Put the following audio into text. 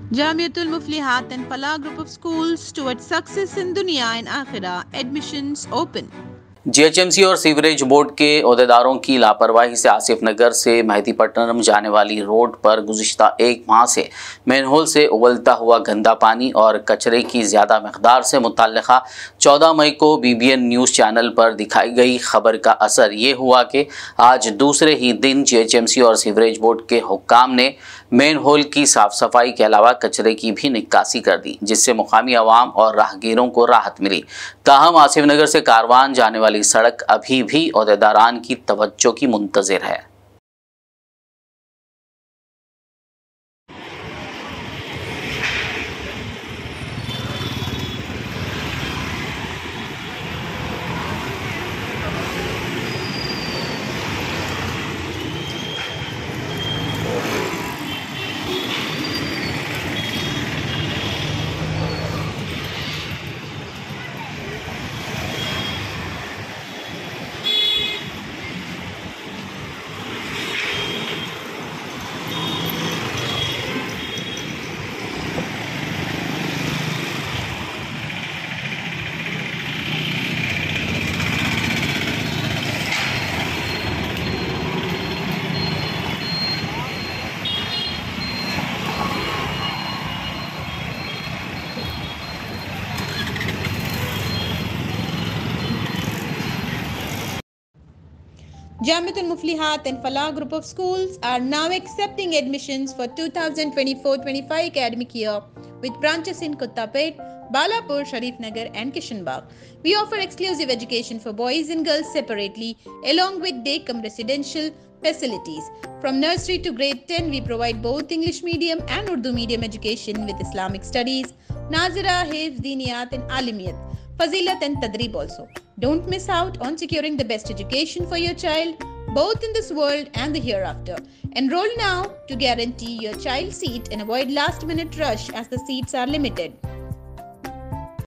Jamiatul Muflihat and Falah group of schools towards success in dunya and akhirah. Admissions open. GHMC और sewerage board के ओहदेदारों की लापरवाही से आसिफ नगर से मेहदीपट्टनम जाने वाली रोड पर गुज़िश्ता एक माह से मैनहोल से उबलता हुआ गंदा पानी और कचरे की ज़्यादा मकदार से मुतल्लिक़ा 14 मई को बीबीएन न्यूज़ चैनल पर दिखाई गई खबर का असर ये हुआ कि आज दूसरे ही दिन जीएचएमसी और सीवरेज बोर्ड के हुक्काम ने मेन होल की साफ सफाई के अलावा कचरे की भी निकासी कर दी, जिससे मुकामी अवाम और राहगीरों को राहत मिली। ताहम आसिफ नगर से कारवान जाने वाली सड़क अभी भी ओहदेदारान की तवज्जो की मुंतज़िर है। Jamiatul Muflihat and Falah group of schools are now accepting admissions for 2024-25 academic year with branches in Kottapet, Balapur, Sharif Nagar and Kishanbagh. We offer exclusive education for boys and girls separately along with day cum residential facilities. From nursery to grade 10, we provide both English medium and Urdu medium education with Islamic studies, Nazira, Hifz, Diniyat and Alimiyat, Fazilat and Tadrib also. Don't miss out on securing the best education for your child, both in this world and the hereafter. Enroll now to guarantee your child's seat and avoid last-minute rush as the seats are limited.